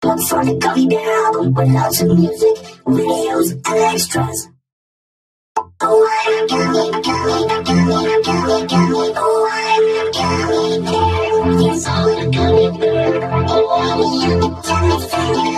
Look for the Gummy Bear album with lots of music, videos, and extras. Oh, I'm a gummy, gummy, gummy, gummy, gummy. Oh, I'm a gummy bear. Yes, I'm a gummy bear. Oh, I'm a gummy bear.